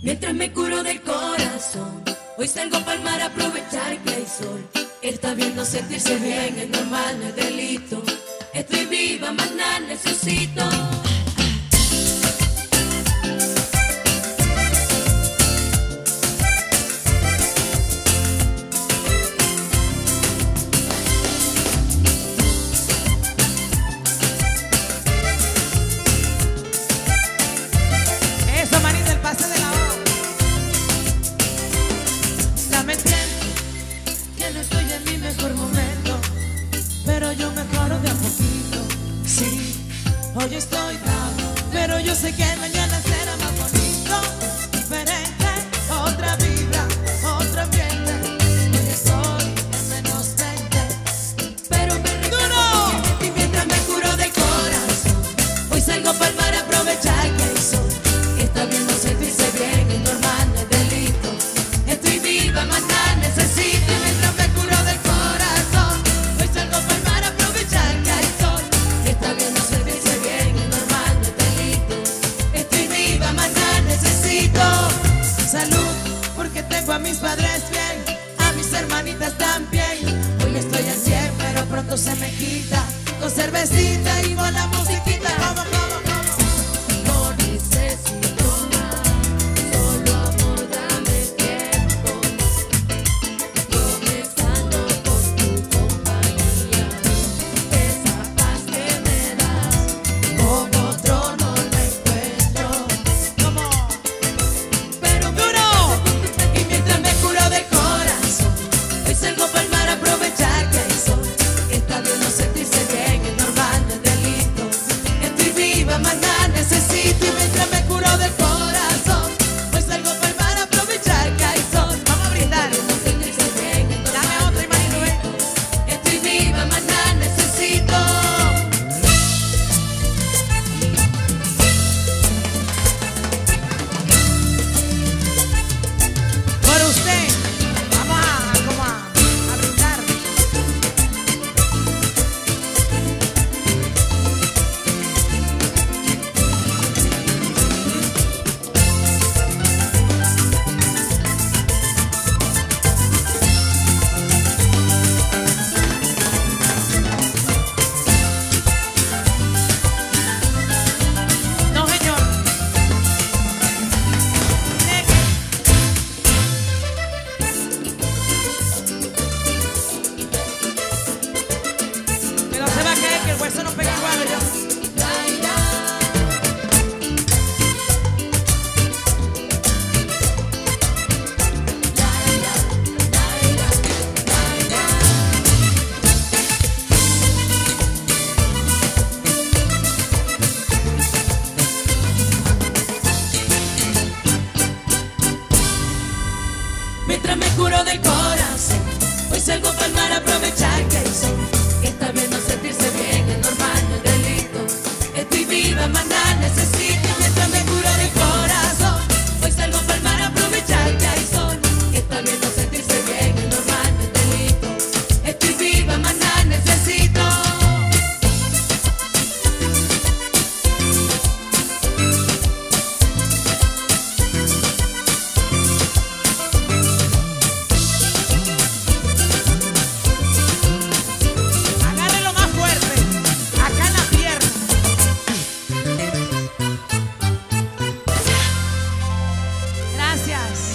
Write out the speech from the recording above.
Mientras me curo del corazón, hoy salgo pa'l mar a aprovechar que hay sol. Está bien no sentirse bien, es normal, no es delito. Estoy viva, más nada necesito. Hoy estoy down, pero yo sé que mañana será más bonito, diferente, otra vibra, otro ambiente. Hoy estoy en menos 20, pero me recuerdo y mientras me curo del corazón, hoy salgo pa'l mar a aprovechar que hay sol. Está bien no sentirse bien, es normal, no es delito. Estoy viva, más nada necesito. Y mientras me curo del corazón, hoy salgo pa'l mar a aprovechar que hay sol. Está bien no sentirse bien, salud, porque tengo a mis padres bien, a mis hermanitas también. Hoy estoy al 100, pero pronto se me quita. Con cervecita y con la musiquita. Vamos, vamos, vamos. No necesito más, solo amor, dame tiempo. Comenzando con tu compañía, esa paz que me das, con otro no la encuentro. Como salgo pa'l mar a aprovechar que hay sol. Está bien no sentirse bien, es normal, no es delito. Estoy viva, más nada necesito. Y mientras me curo del corazón, hoy salgo pa'l mar a aprovechar que hay sol. Vamos a brindar. No sentirse bien, es normal, dame otra, imagino, estoy viva, más nada necesito. Por usted. Que el hueso no pega igual, yo. Mientras me curo del corazón, hoy salgo pa'l mar a aprovechar que hay sol. Está bien no sentirse bien, es normal, no es delito. Estoy viva, más nada necesito. Mientras me curo del corazón, hoy salgo pa'l mar a aprovechar que hay sol. Está bien no sentirse bien, es normal, no es delito. Estoy viva, más nada necesito. Gracias.